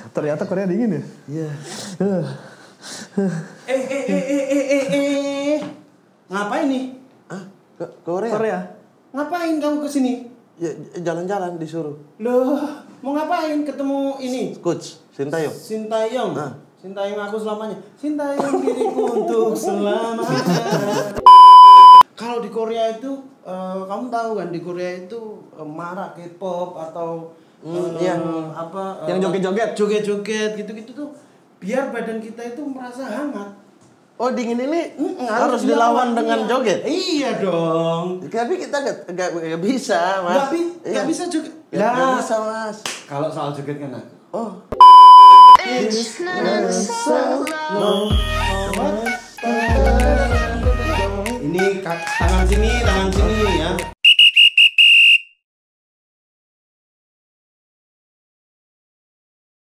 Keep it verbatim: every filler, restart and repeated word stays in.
Ternyata Korea dingin ya? Iya. Eh eh eh eh eh eh eh. Ngapain nih? Ah, ke Korea. Korea. Ngapain kamu kesini? Ya, jalan-jalan disuruh. Loh, mau ngapain ketemu ini? Coach, Sintayong. Sintayong. Ah. Sintayong aku selamanya. Sintayong diriku untuk selamanya. Kalau di Korea itu, uh, kamu tahu kan di Korea itu uh, marak K-pop atau Hmm, uh, yang apa? uh, yang joget-joget. Joget-joget gitu-gitu tuh, biar badan kita itu merasa hangat. Oh, dingin ini Mm, harus dilawan dengan iya. joget. Iya dong. Tapi kita gak, gak, gak bisa, Mas. Nggak bi- Iya. nggak bisa joget. Gak, Lah. gak bisa, Mas. Kalau soal joget kan aku. Oh. Ini ka- tangan sini, tangan sini ya.